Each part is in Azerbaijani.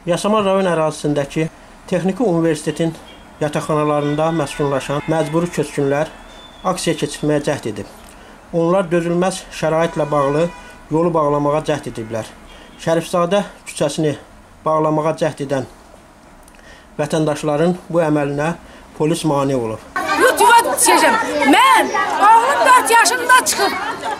Yasamal rayon ərazisindəki Texniki Universitetin yataqxanalarında məskunlaşan məcburi köçkünlər aksiya keçirməyə cəhd edib. Onlar dözülməz şəraitlə bağlı yolu bağlamağa cəhd ediblər. Şərifzadə küçəsini bağlamağa cəhd edən vətəndaşların bu əməlinə polis mane olub. YouTube'a düşəcəm. Mən oğlum 4 yaşında çıxıb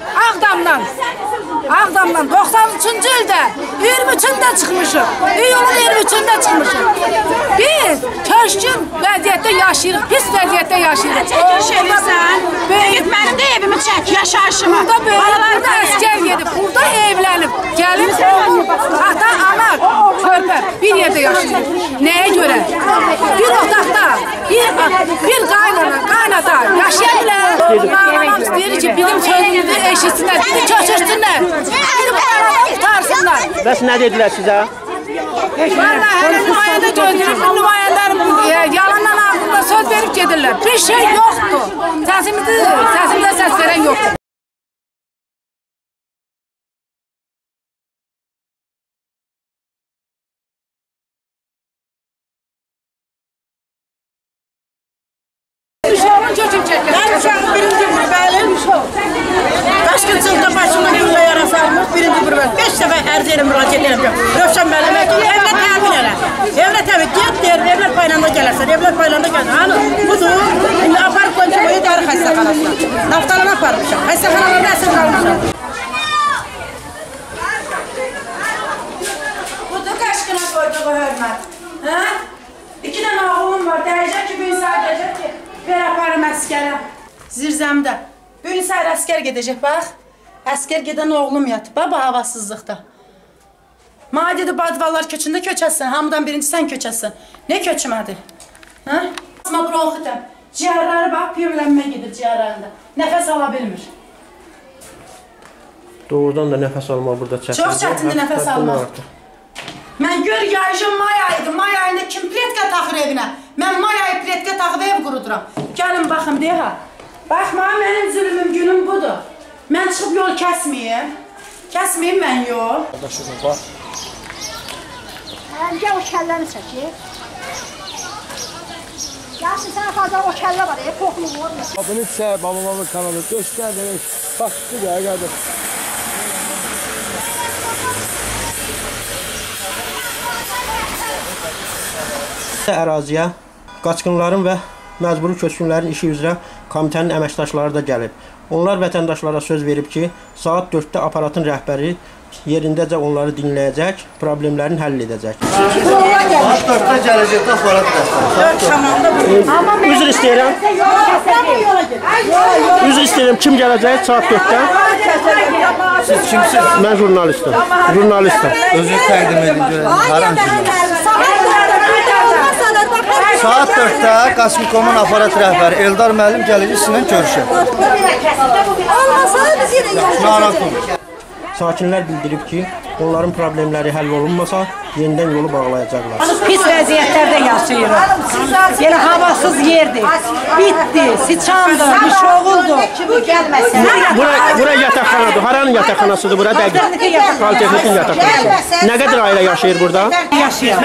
Ağdamdan 93-cü ildə 23-də çıxmışıq. İyulun 23-də çıxmışıq. Biz köşkün vəziyyətdə yaşayırıq, pis vəziyyətdə yaşayırıq. Çəkiş edirsən, böyük mənim də evimi çək, yaşayışımı. Burada əskər gedib, burada evlənib, gəlib, ata, ana, körpə bir yerdə yaşayırıq. Nəyə görə? Bir otaqda, bir qaynata yaşaya bilər. Ağlamam istəyir ki, bizim sözümüzü eşitsinlər, bizi köçürsünlər, bizi bu aradan tutarsınlar. Bəs nə dedilər sizə? Vallahi hələ nümayəndə gözləyirib, bu nümayəndələrim yalandan ağzında söz verib gedirlər. Bir şey yoxdur. Səsimizə səs verən yoxdur. Mən uşağım birinci qürbəylim. Qaşqınçılıqda başıma gülmə yarasalmış birinci qürbəylim. 5 dəfə ərz edim, müraciət edim. Rövşən müəllimə ki, evlə təmin elə. Evlə təmin, get deyir, evlər paylanında gələrsən, evlər paylanında gəlsən. Hanı, budur, indi aparıb qoymuşam, o idarə xəstəxanasına. Naftalana aparmışam, xəstəxanalarda əsir qalmışam. Budur qaşqına qoyduğu hörmət. 2 dənə oğlum var, dəyəcək ki, bir saat edəcək ki, ver aparım əskərə. Zirzəmdə. Bu gün səhər əskər gedəcək, bax. Əskər gedən oğlum yatıb, baba havasızlıqda. Mənə dedi, badvallar köçündə köçəsən, hamıdan birinci sən köçəsən. Ne köçmədi? Asma bronxitem. Ciyərləri bax, piyolənmə gedir ciyərlərində. Nəfəs ala bilmir. Doğrudan da nəfəs almaq burada çətindir. Çox çətindir nəfəs almaq. Mən gör yayıcım may ayıdır, may ayında kim pletka taxır evinə? Mən may ayı pletka taxıb ev quruduram. Gəlin baxım deyə. Baxma, mənim zülmüm günüm budur. Mən çıxıb yol kəsməyim. Kəsməyim mən yol. Qardaşım, bax. Gəl o kəlləni çəkir. Gəlsin, sənə fazla o kəllə var, poxlu var. Babını çək, babamın kanalı göstər, baxdı ya, qardaş. Əraziyə qaçqınların və məcburi köçkünlərin işi üzrə komitənin əməkdaşları da gəlib. Onlar vətəndaşlara söz verib ki, saat 4-də aparatın rəhbəri yerindəcə onları dinləyəcək, problemlərini həll edəcək. Saat 4-də gələcək, aparat rəhbəri. Üzr istəyirəm. Üzr istəyirəm, kim gələcək saat 4-də? Siz kimsiniz? Mən jurnalistim. Özünüz təqdim edin, görün. Haram Saat 4-də Qasmikomun aparat rəhbəri Eldar müəllim gələcək sizinlə görüşə. Sakinlər bildirib ki, onların problemləri həll olunmasa, yenidən yolu bağlayacaqlar. Pis vəziyyətlərdə yaşayırıq. Elə havasız yerdir. Bitdi, sıçandır, mişoğuldur. Bura yataqxanadır. Haranın yataqxanasıdır bura dəqiq? Politexnikin yataqxanası. Nə qədər ailə yaşayır burada? Yaşayır.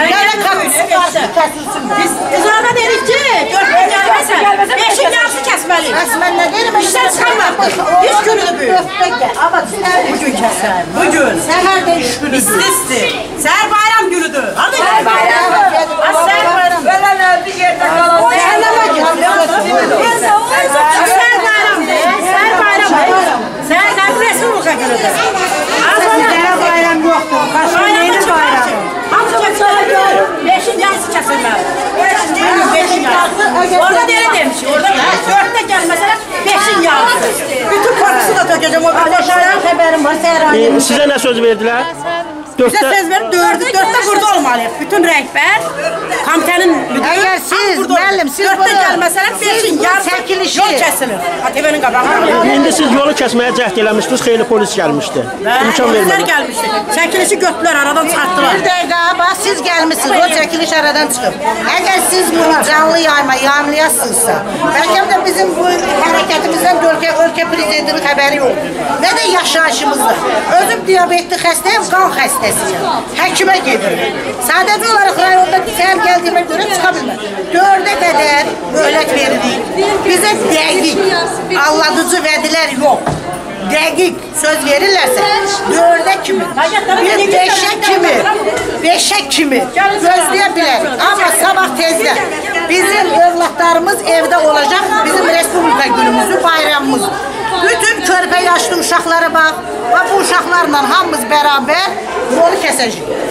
Biz ona dedik ki, 4-də gəlməsən, 5-in yarısı kəsməliyik. Əsmən nə deyirəm? İşdən çıxarmaqdır. İş günüdür bu. Bugün kəsən. Bugün. Səhər də iş günüdür. İstisdir. Səhər bayram günüdür. Səhər bayram. Səhər bayram. Ölən bir yerdə qalan. O kəllama gedir. Səhər bayramdır. Səhər bayram. Səhər Respublika günüdür. Səhər bayram yoxdur. Qaşqın bayramı. Hamısı kəsməlidir. 5-in yarısı kəsilməlidir. 5-in yarısı. Orada belə demiş. Orada 4-də gəlməsələr 5-in yarısı. Bütün korpusu da tökəcəm. O Alaşaran xəbərim var, səhər Sizə nə söz verdilər? Bizə söz verib 4-də burada olmalıyıq. Bütün rəhbər, komitənin müdürü. Əgər siz, müəllim, siz 4-də gəlməsələr 5-in yarısı yol kəsilir. ATV-nin qabağına. İndi siz yolu kəsməyə cəhd eləmişdiniz, xeyli polis gəlmişdi. İmkan Polislər vermədi. gəlmişdi. Çəkilişi götdülər, aradan çıxartdılar. Bir dəqiqə, bax siz siz gəlmişsiniz, o çəkiliş aradan çıxıb. Əgər siz bunu canlı yayımlayasınızsa, bəlkə də bizim bu hərəkətimizdən ölkə prezidentinin xəbəri yoxdur. Və də yaşayışımızda. Özüm diabetli xəstəyim, qan xəstəsiyim. Həkimə gedirəm. Sadəcə olaraq rayonda səhər gəldiyimə görə çıxa bilməm. 4-ə qədər möhlət veririk. Bizə dəqiq, alladıcı vədilər yox. Dəqiq söz verirlərsə 4-ə kimi, bir 5-ə kimi gözləyə bilərik. Amma sabah tezdə bizim övladlarımız evdə olacaq, bizim Respublika günümüzü, bayramımız. Bütün körpə yaşlı uşaqlara bax, bu uşaqlarla hamımız bərabər yolu kəsəcəyik.